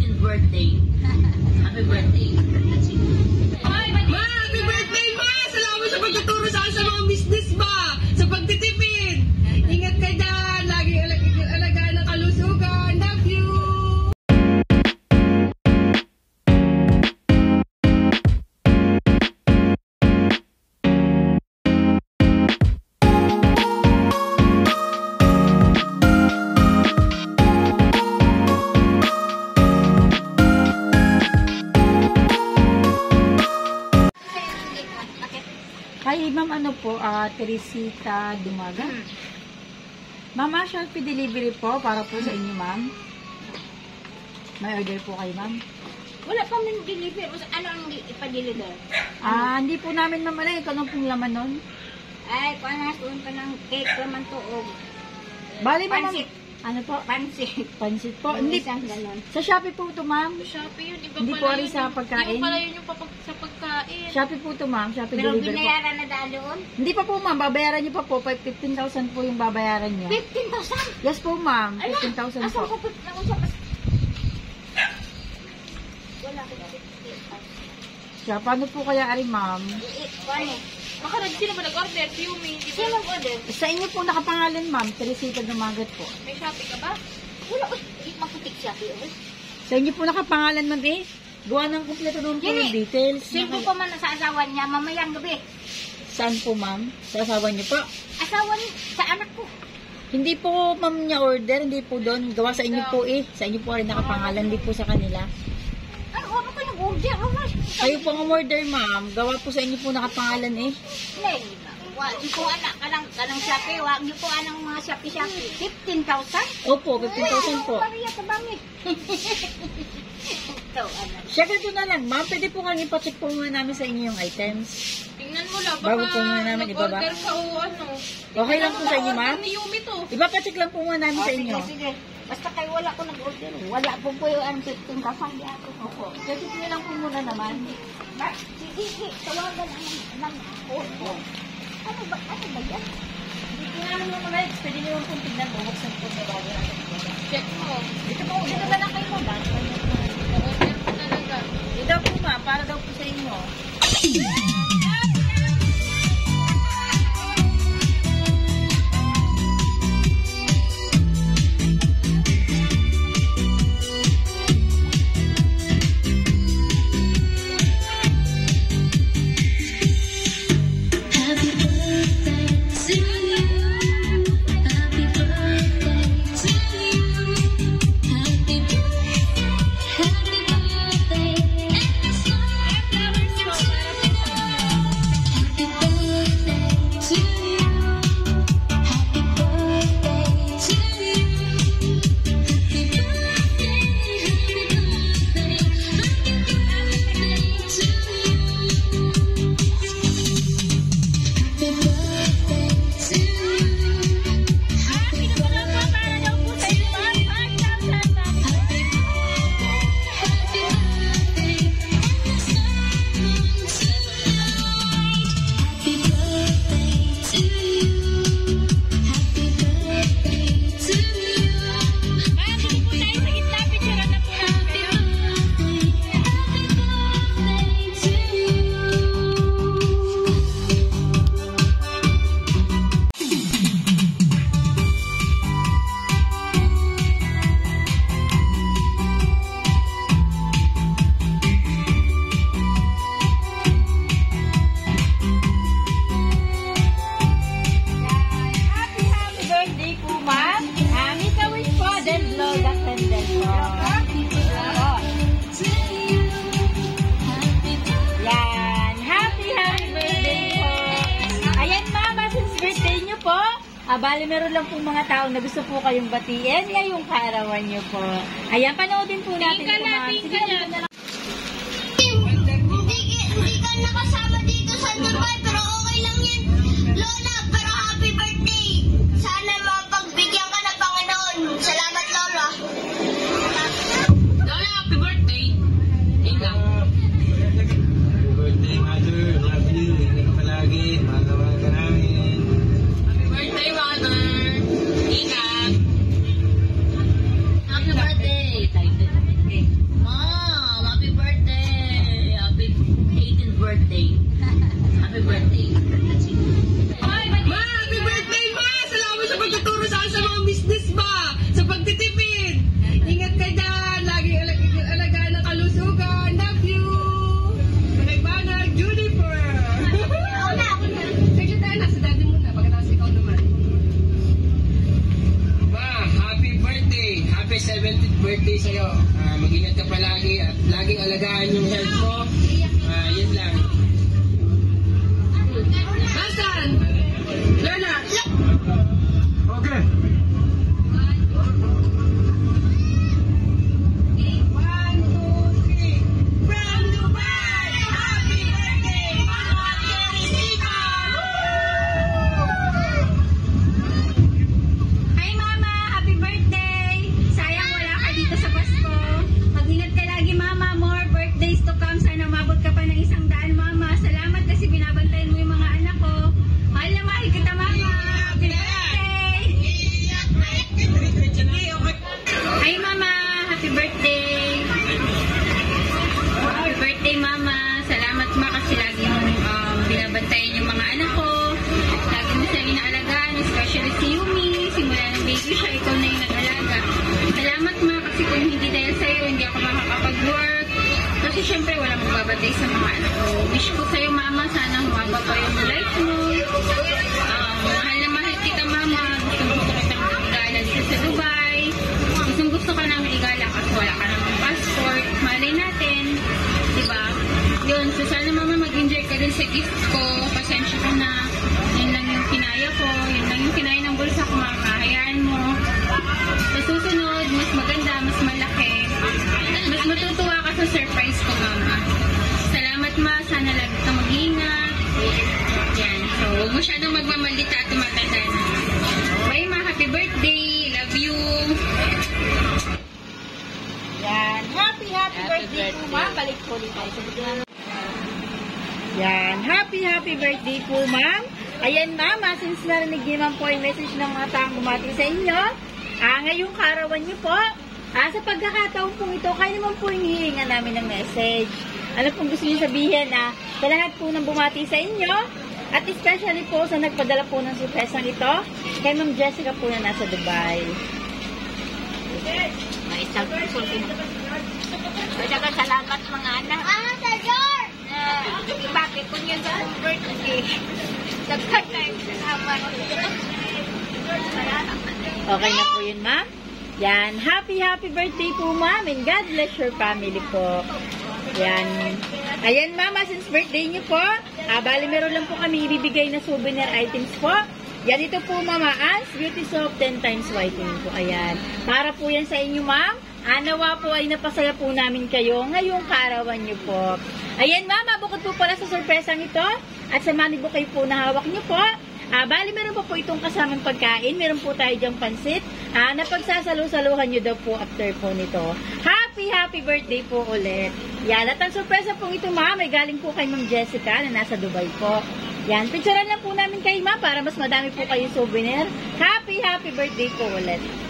15th birthday. Happy birthday. Ma, happy birthday, ma! Salamat sa pagtuturo sa akin sa mga business, ma! Sa pagtitipid! Ingat ka dyan! Laging alagaan ng kalusugan! Love you! Hi, ma'am, ano po, Teresita Dumaga. Ma'am, Shopee delivery po para po sa inyo, ma'am. May order po kayo, ma'am. Wala pa man deliver. Ano ang ipa-deliver? Hindi po namin, ma'am, alam kung anong pong laman nun. Ay, panasuon pa ng cake naman to. Bali, ma'am, Pansit. ano po? Pansit. Pansit po. Hindi Hindi, siyang ganon. sa Shopee po ito, ma'am. Shopee yun, iba Hindi po rin sa pagkain. Iba pala yun yung sa pagkain. Shopee po ito, ma'am. Shopee Pero delivery po. binayaran na doon? Hindi pa po, ma'am. Babayaran niyo pa po. 15,000 po yung babayaran niyo. 15,000? Yes po, ma'am. 15,000 Asan po. ko pa nausap? Wala ko na 15,000. Siya, paano po kaya, ari, ma'am? Paano? Baka sino ba nag-order? Yumi. Sino order? Sa inyo po nakapangalan, ma'am. Teresita Dumagat po. May Shopee ka ba? Wala ko. Maputik siya. Sa inyo po nakapangalan, ma'am, eh. Gawa ng kumpleto doon po yung details. Sino pa man sa asawa niya mamayang gabi? Saan po, ma'am? Sa asawa niyo po? Asawa niya sa anak ko. Hindi po, ma'am, niya order. Hindi po doon. Gawa sa inyo po, eh. Sa inyo po rin nakapangalan. Hindi po sa kanila. Ano ako ko nag-order? Kayo po ang order, ma'am. Gawa po sa inyo po nakapangalan, eh. Hindi po anak kanang Shopee. Wag niyo po anang mga Shopee. 15,000? Opo, 15,000 po. Pariya sa bangit. Ito, anak. Siya, ganito na lang, ma'am. Pwede po kang ipacheck po muna namin sa inyo yung items. Tingnan mo lang. Bago po muna namin ibaba. Nag-order ka o ano. Okay lang po sa inyo, ma'am? Ni Yumi to. Ipapacheck lang po muna namin sa inyo. Sige. Basta kayo wala ko nag-order. Wala po po yung 15,000 di ako. Opo. Pwede nyo lang po muna naman. Sige, tawagan ang ako. Ano ba yan? Hindi po namin yung mga ex. Pwede nyo lang pong tignan mo. Buksan po sa bago natin. Check mo. Dito na lang kayo muna. Order ko talaga. Ito daw po, ma'am. Para daw po sa inyo. Bali, meron lang pong mga tao na gusto po kayong batiin ngayong kaarawan niyo po. Ayan, panoodin po natin ito, ma'am. Sige, Hindi ka nakasama dito sa Dubai, pero okay lang yun. Lola, pero happy birthday. Sana mapagbigyan ka ng Panginoon. Salamat, Lola. Lola, happy birthday. Ikaw. Happy birthday, Mother. Love you. Ingat ka palagi. Magawa ka namin. Happy birthday, Mother. Ingat. Happy birthday. happy 70th birthday sa'yo. Mag-ingat ka palagi at laging alagaan yung health mo. Yun lang. Nasaan? Lola! Okay. Hi Mama! Happy birthday! Sayang wala ka dito sa Pasko. Mag-ingat ka lagi Mama. More birthdays to come. Sana umabot ka pa ng 100 Mama. Salamat kasi binabantayan mo yung mga anak ko. Mahal na mahal kita Mama. Happy birthday! Hi Mama! Happy birthday! Happy birthday Mama! Salamat Ma kasi lagi mong binabantayan yung mga anak ko. Lagi mo siya inaalagaan, especially si Yumi. Simula ng baby siya, ikaw na yung nag-alaga. Salamat Ma kasi kung hindi dahil sa'yo, hindi ako makakapag-work. Kasi syempre wala magbabantay sa mga anak ko. Wish ko sa'yo Mama, sana humaba pa yung life mo. Mahal na mahal kita Mama. Gusto kitang igala dito sa Dubai. Gusto ka namin igala kasi wala ka namang passport. Malay natin. Diba? Yun. So sana Mama mag-enjoy ka din sa gift ko. Pasensya ka na. Yun lang yung kinaya ko. Yun lang yung kinaya ng bulsa ko. Makakahayaan mo. Sa susunod, mas maganda, mas malaki. Mas matutuwa ka sa surprise ko Mama. Salamat Ma. Sana lagi ka mag-iingat. Yan. So, huwag masyadong magmamalita at tumatanda na. Bye Ma. Happy birthday. Love you. Yan. Happy birthday po, ma'am. Balik po ulit tayo sa bigyan. Yan. Happy birthday po, ma'am. Ayan, ma'am. Since narinig niyo naman po yung message ng mga taong bumati sa inyo, ngayong karawan niyo po, sa pagkakataon po ito, kayo naman po yung hihingan namin ng message. Ano pong gusto niyo sabihin sa lahat po ng bumati sa inyo, at especially po sa nagpadala po ng surpresang ito, kay Ma'am Jessica po na nasa Dubai. Isang salamat mga anak. Sir George! Bakit kung yun sa birthday? Dagdag na yung salamat. Okay na po yun, ma'am. Yan. Happy birthday po, ma'am. And God bless your family po. Yan. Ayan, ma'am. Since birthday niyo po, bali meron lang po kami ibibigay na souvenir items po. Yan, ito po, Mama Ann's Beauty Soap 10 times whitening po. Ayan. Para po yan sa inyo, ma'am. Nawa po ay napasaya po namin kayo ngayong kaarawan niyo po. Ayan, ma'am. Bukod po pala sa sorpresang ito at sa money bouquet po na hawak niyo po, bali meron pa po itong kasamang pagkain. Meron po tayo dyang pansit na pagsasalu-saluhan nyo daw po after po nito. Happy birthday po ulit. Yan. At ang sorpresa po ito, ma'am, ay galing po kay Ma'am Jessica na nasa Dubai po. Yan. Picturean lang po namin kayo, ma'am, para mas madami po kayong souvenir. Happy birthday po ulit.